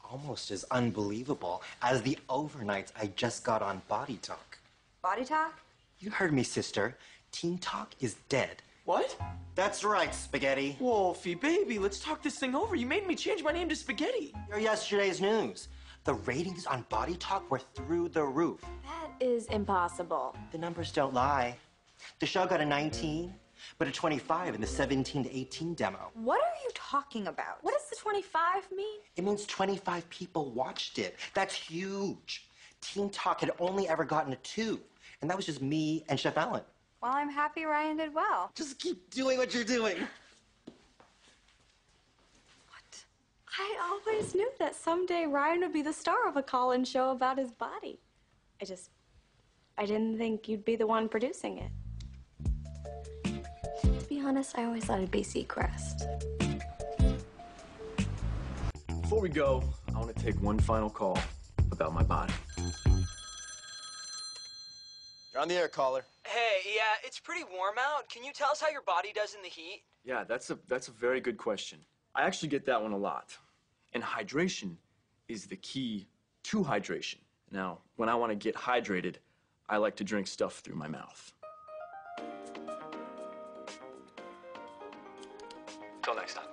almost as unbelievable as the overnights I just got on Body Talk. Body Talk? You heard me, sister. Teen Talk is dead. What? That's right, Spaghetti. Wolfie, baby, let's talk this thing over. You made me change my name to Spaghetti. You're yesterday's news. The ratings on Body Talk were through the roof. That is impossible. The numbers don't lie. The show got a 19, but a 25 in the 17 to 18 demo. What are you talking about? What does the 25 mean? It means 25 people watched it. That's huge. Teen Talk had only ever gotten a 2, and that was just me and Chef Ellen. Well, I'm happy Ryan did well. Just keep doing what you're doing. What? I always knew that someday Ryan would be the star of a call-in show about his body. I didn't think you'd be the one producing it. To be honest, I always thought it'd be Seacrest. Before we go, I want to take one final call about my body. You're on the air, caller. Hey, yeah, it's pretty warm out. Can you tell us how your body does in the heat? Yeah, that's a very good question. I actually get that one a lot. And hydration is the key to hydration. Now, when I want to get hydrated, I like to drink stuff through my mouth. Till next time.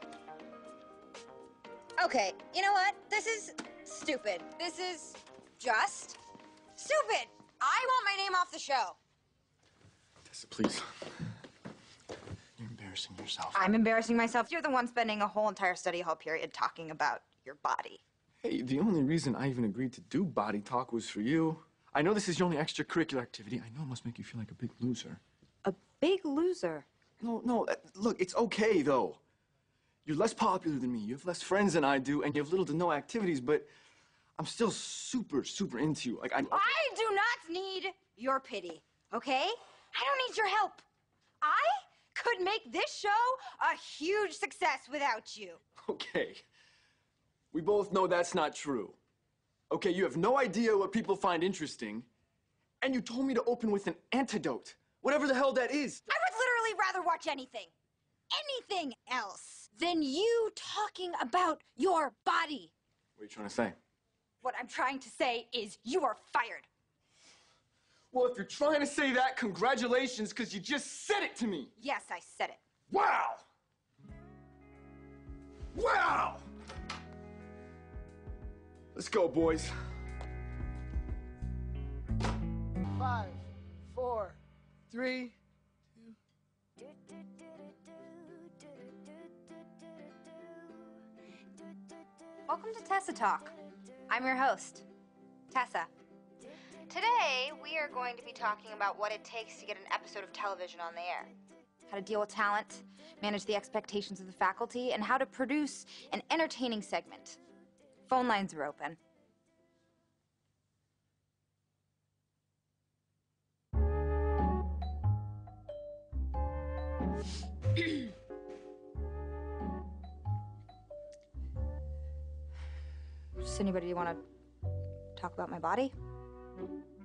Okay, you know what? This is stupid. This is just stupid. I want my name off the show. Tessa, please. You're embarrassing yourself. I'm embarrassing myself. You're the one spending a whole entire study hall period talking about your body. Hey, the only reason I even agreed to do Body Talk was for you. I know this is your only extracurricular activity. I know it must make you feel like a big loser. A big loser? No, look, it's okay, though. You're less popular than me. You have less friends than I do, and you have little to no activities, but I'm still super into you. Like, I do not need your pity, okay? I don't need your help. I could make this show a huge success without you. Okay. We both know that's not true. Okay, you have no idea what people find interesting, and you told me to open with an antidote. Whatever the hell that is. I would literally rather watch anything else than you talking about your body. What are you trying to say? What I'm trying to say is you are fired. Well, if you're trying to say that, congratulations, because you just said it to me. Yes, I said it. Wow! Wow! Let's go, boys. 5, 4, 3, 2. Welcome to Tessa Talk. I'm your host, Tessa. Today, we are going to be talking about what it takes to get an episode of television on the air. How to deal with talent, manage the expectations of the faculty, and how to produce an entertaining segment. Phone lines are open. Does anybody want to talk about my body?